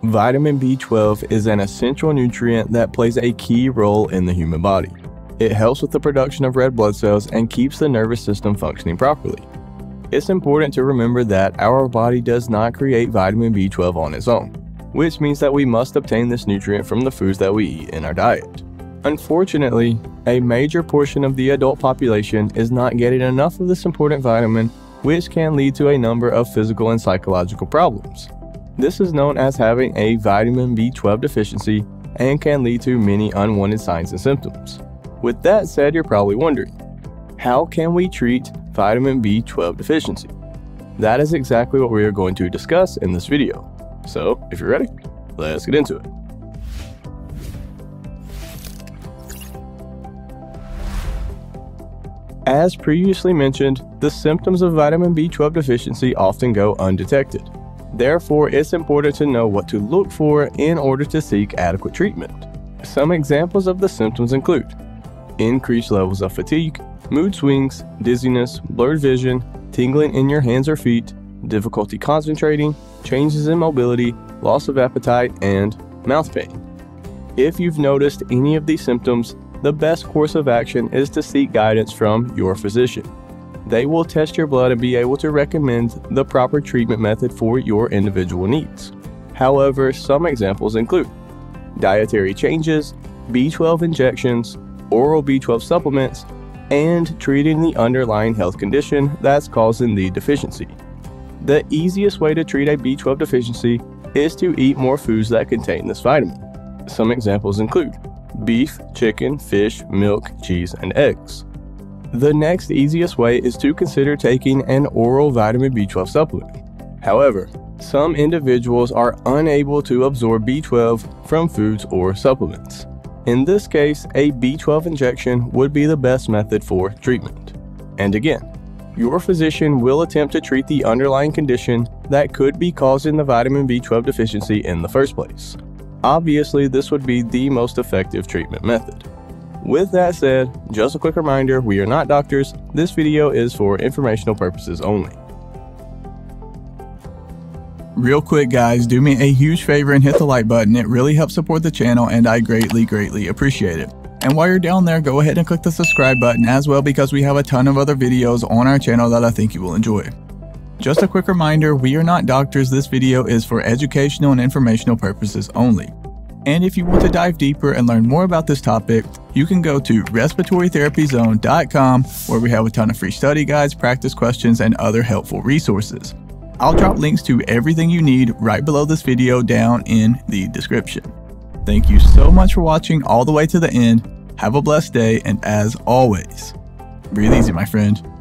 Vitamin B12 is an essential nutrient that plays a key role in the human body. It helps with the production of red blood cells and keeps the nervous system functioning properly. It's important to remember that our body does not create vitamin B12 on its own, which means that we must obtain this nutrient from the foods that we eat in our diet. Unfortunately, a major portion of the adult population is not getting enough of this important vitamin, which can lead to a number of physical and psychological problems. This is known as having a vitamin B12 deficiency and can lead to many unwanted signs and symptoms. With that said, you're probably wondering, how can we treat vitamin B12 deficiency? That is exactly what we are going to discuss in this video. So, if you're ready, let's get into it. As previously mentioned, the symptoms of vitamin B12 deficiency often go undetected. Therefore, it's important to know what to look for in order to seek adequate treatment. Some examples of the symptoms include increased levels of fatigue, mood swings, dizziness, blurred vision, tingling in your hands or feet, difficulty concentrating, changes in mobility, loss of appetite, and mouth pain. If you've noticed any of these symptoms, the best course of action is to seek guidance from your physician. They will test your blood and be able to recommend the proper treatment method for your individual needs. However, some examples include dietary changes, B12 injections, oral B12 supplements, and treating the underlying health condition that's causing the deficiency. The easiest way to treat a B12 deficiency is to eat more foods that contain this vitamin. Some examples include beef, chicken, fish, milk, cheese, and eggs. The next easiest way is to consider taking an oral vitamin B12 supplement. However, some individuals are unable to absorb B12 from foods or supplements. In this case, a B12 injection would be the best method for treatment. And again, your physician will attempt to treat the underlying condition that could be causing the vitamin B12 deficiency in the first place. Obviously, this would be the most effective treatment method. With that said, just a quick reminder, we are not doctors. This video is for informational purposes only. Real quick guys, do me a huge favor and hit the like button. It really helps support the channel and I greatly appreciate it. And while you're down there, go ahead and click the subscribe button as well, because we have a ton of other videos on our channel that I think you will enjoy. Just a quick reminder, we are not doctors. This video is for educational and informational purposes only. And if you want to dive deeper and learn more about this topic, you can go to respiratorytherapyzone.com, where we have a ton of free study guides, practice questions, and other helpful resources. I'll drop links to everything you need right below this video down in the description. Thank you so much for watching all the way to the end. Have a blessed day, and as always, breathe easy, my friend.